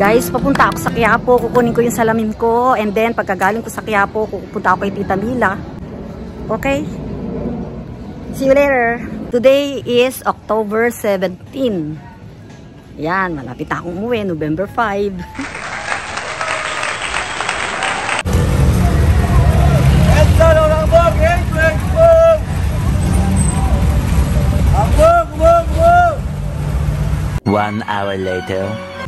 Guys, papunta ako sa Quiapo. Kukunin ko yung salamin ko. And then, pagkagaling ko sa Quiapo, pupunta ako kay Tita Mila. Okay? See you later. Today is October 17. Yan, malapit na akong umuwi. November 5. One hour later.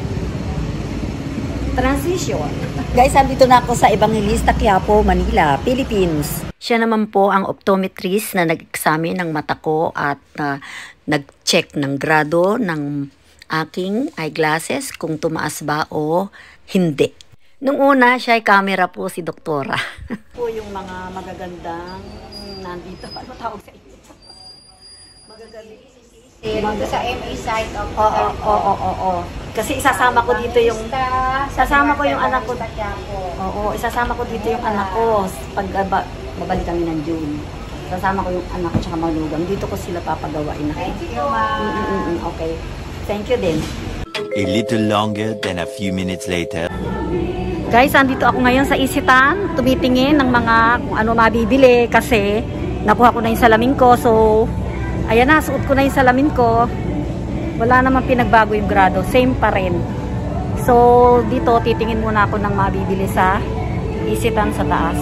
Transition. Guys, andito na ako sa Evangelista Quiapo, Manila, Philippines. Siya naman po ang optometrist na nag-examine ng mata ko at nag-check ng grado ng aking eyeglasses kung tumaas ba o hindi. Nung una, siya ay camera po si Doktora. Po yung mga magagandang nandito. Ano tawag sa inyo? Magagandang. Dito sa MA site of Oo. Kasi isasama ko dito yung anak ko. Oo, isasama ko dito yung anak ko pag babalik kami ng June. Isasama ko yung anak ko tsaka malugang. Dito ko sila papagawain. Thank you, ma'am. Okay. Thank you din. A little longer than a few minutes later. Guys, andito ako ngayon sa Isitan. Tumitingin ng mga kung ano mabibili kasi nakuha ko na yung salamin ko. So, ayan na, suot ko na yung salamin ko. Wala naman pinagbago yung grado. Same pa rin. So, dito, titingin muna ako ng mabibili sa Isitan sa taas.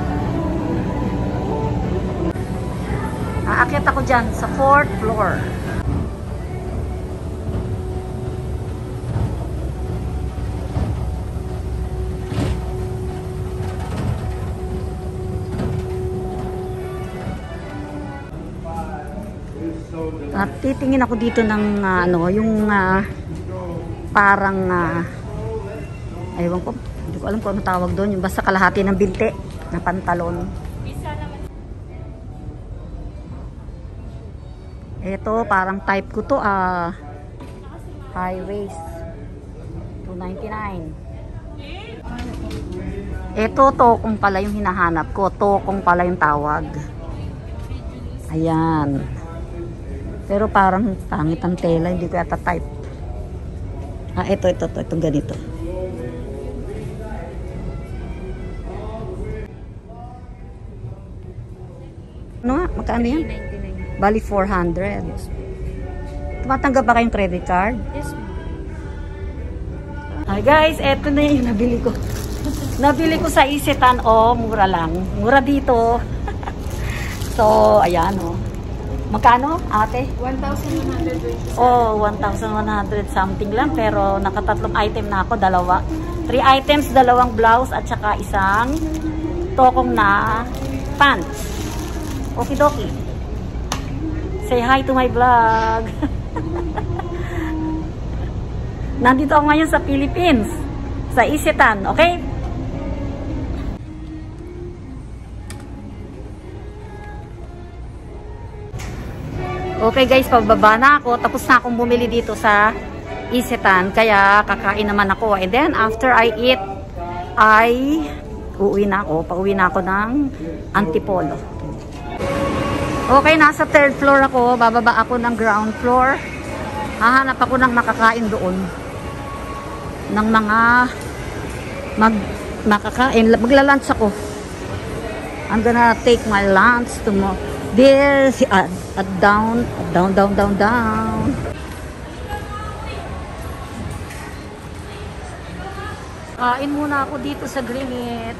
Aakyat ako dyan sa 4th floor. At titingin ako dito ng yung parang aywan ko, hindi ko alam kung ano tawag doon, yung basta kalahati ng binti na pantalon. Ito parang type ko to, high waist, $2.99. Ito tokong pala yung hinahanap ko, tokong pala yung tawag. Ayan. Pero parang pangit ang tela, hindi ko yata type. Ito ganito. Ano nga? Magkano yan? Bali 400. Tumatanggap ba kayong credit card? Yes, Hi guys, eto na yung nabili ko. Nabili ko sa Isitan, mura lang. Mura dito. So, ayan Magkano, ate? 1,120. 1,100 something lang. Pero nakatatlong item na ako, dalawa. 3 items, dalawang blouse at saka isang tokong na pants. Okidoki. Say hi to my vlog. Nandito ako ngayon sa Philippines. Sa Isitan, okay? Okay guys, pababa na ako. Tapos na akong bumili dito sa Isitan. Kaya kakain naman ako. And then after I eat, pauwi na ako ng Antipolo. Okay, nasa 3rd floor ako. Bababa ako ng ground floor. Hahanap ako ng makakain doon. Ng mga makakain. Magla-lunch ako. I'm gonna take my lunch tomorrow. There's down. Kain muna ako dito sa Greenwich.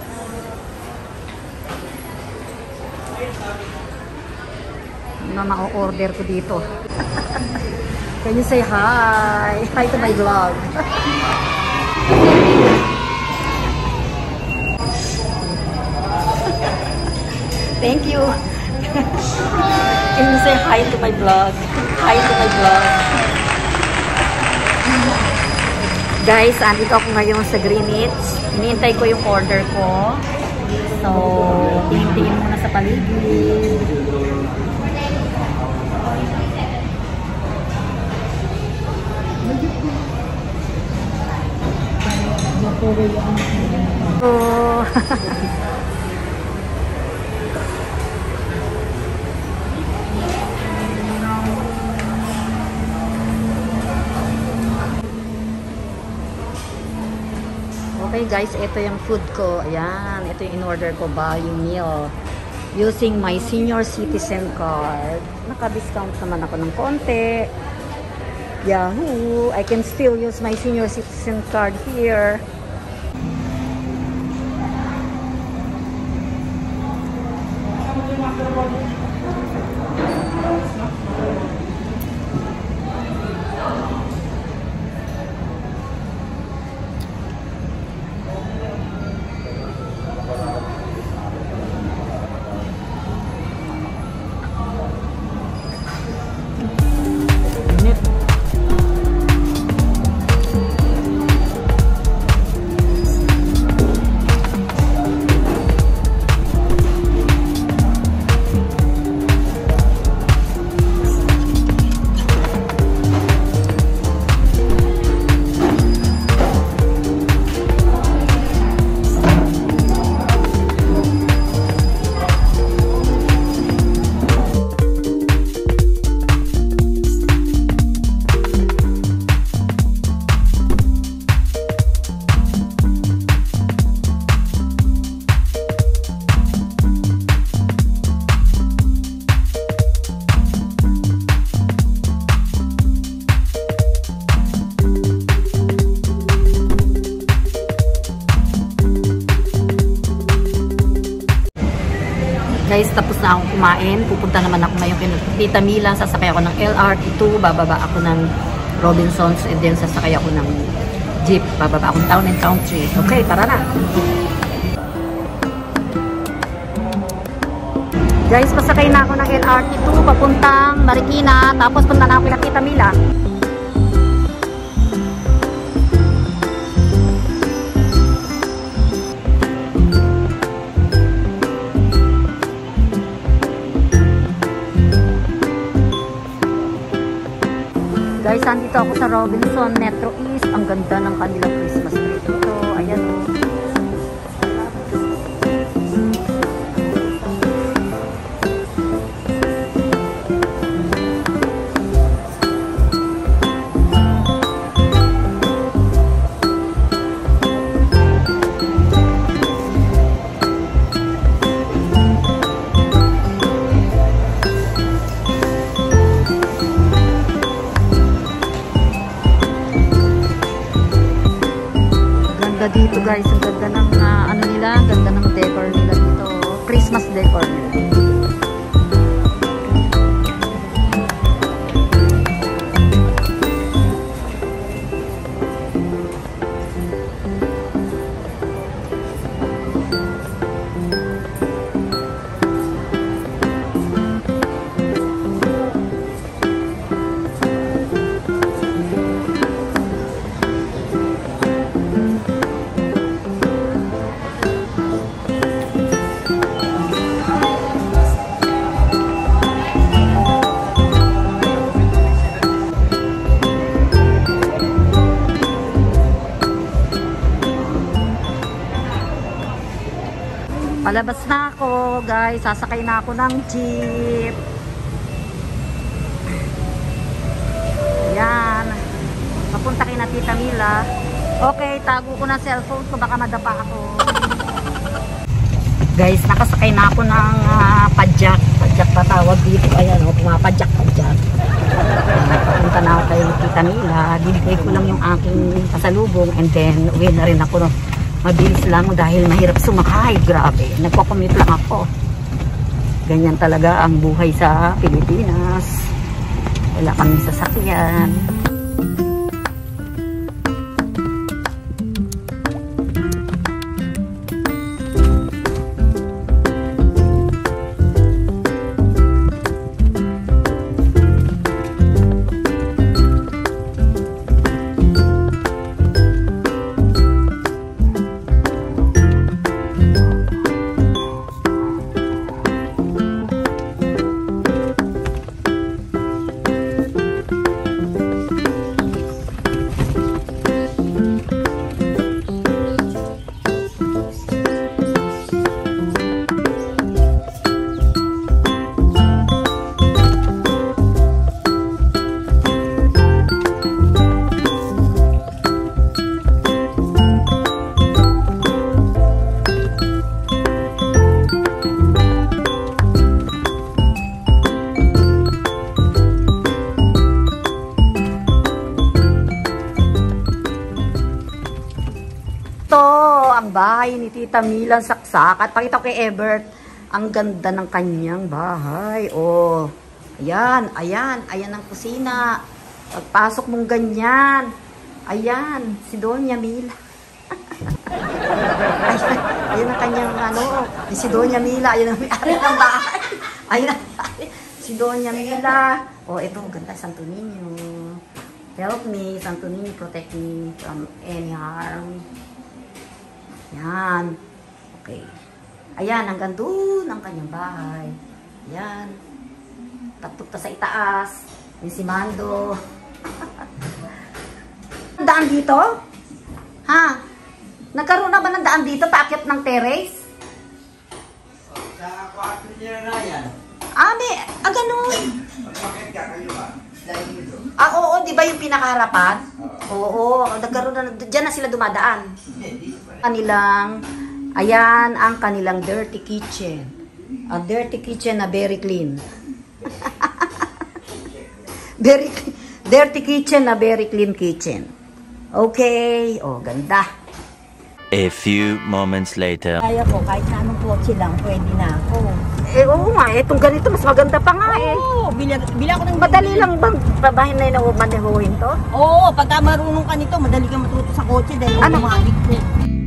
Ma-order ko dito. Can you say hi? Hi to my vlog. Thank you. Can you say hi to my vlog? Hi to my vlog. Guys, andito ako ngayon sa Greenwich. Hinihintay ko yung order ko. So, tingin-tingin muna sa paligid. Oh. Okay guys, ito yung food ko. Ayan, ito yung in-order ko, value meal. Using my senior citizen card. Naka-discount naman ako ng konti. Yahoo! I can still use my senior citizen card here. Guys, tapos na akong kumain. Pupunta naman ako ngayon kay Tita Mila. Sasakay ako ng LRT2. Bababa ako ng Robinsons. And then sasakay ako ng jeep. Bababa akong Town and Country. Okay, tara na. Guys, pasakay na ako ng LRT2. Papuntang Marikina. Tapos punta na ako kay Tita Mila. Guys, andito ako sa Robinson Metro East. Ang ganda ng kanilang Christmas tree dito. Ayan o. Dito guys, ang ganda ng ano nila, ang ganda ng decor nila dito, Christmas decor nila. Palabas na ako, guys. Sasakay na ako ng jeep. Yan. Papunta kay na Tita Mila. Okay, tago ko na cellphone ko. Baka madapa ako. Guys, nakasakay na ako ng padjak. Padjak pa tawag dito. Ayan o, pumapadjak-padjak. Papunta na ako kay Tita Mila. Bibigay ko lang yung aking pasalubong. And then, uwi na rin ako. Mabilis lang dahil mahirap sumakay. Grabe. Nagko-commute lang ako. Ganyan talaga ang buhay sa Pilipinas. Wala kaming sasakyan. bahay ni Tita Milan Saksakat. Pakita ko kay Ebert. Ang ganda ng kanyang bahay. Oh, ayan, ayan. Ayan ang kusina. Pagpasok mong ganyan. Ayan, si Doña Mila. Ayan ang kanyang si Doña Mila. Ayan ang may-ari ng bahay. Ayan, si Doña Mila. Oh, ito, ganda, Santo Niño. Help me, Santo Niño, protect me from any harm. Yan. Okay. Ayan, hanggang doon ang kanyang bahay. Ayan. Tatuk ta sa itaas. Yung si Mando. Daan dito? Ha? Nagkaroon na ba ng daan dito? Paakyat ng terrace? Sa kwarto niya na yan. Ganun. Bakit ka kayo ba? Dahil dito. Oo, di ba yung pinakaharapan? Oo, nagkaroon na, dyan na sila dumadaan. Kanilang, ayan ang kanilang dirty kitchen. A dirty kitchen na very clean. Dirty kitchen na very clean kitchen. Okay, oh, ganda. A few moments later. Kaya ko, kahit na anong kotse lang, pwede na ako. Oo nga, itong ganito, mas maganda pa nga Oo, bila ko ng Madali lang bang babahin na yung manehuhin to? Oo, pagka marunong ka nito, madali ka matuto sa kotse dahil automatic ko.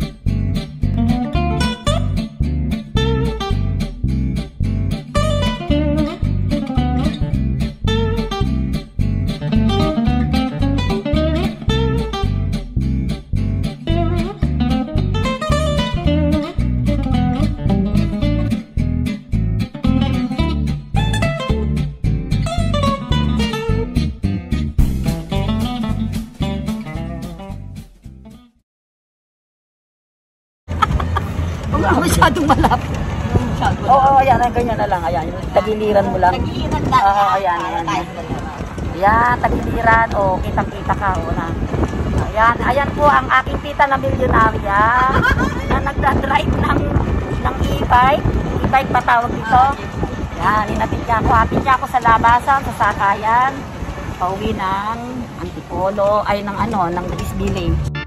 Masyadong malapit. Oo, ayan, ganyan na lang. Ayan, tagiliran mo lang. Tagiliran lang. Oo, ayan, ayan. Ayan, tagiliran. O, kitang-kita ka. O, na. Ayan, ayan po ang aking tita na milyonarya na nagdadrive ng e-bike. E-bike pa tawag dito. Ayan, inatid niya ako. Hatid niya ako sa labasan, sa sakayan. Pauwi ng Antipolo, ay ng Disbilling.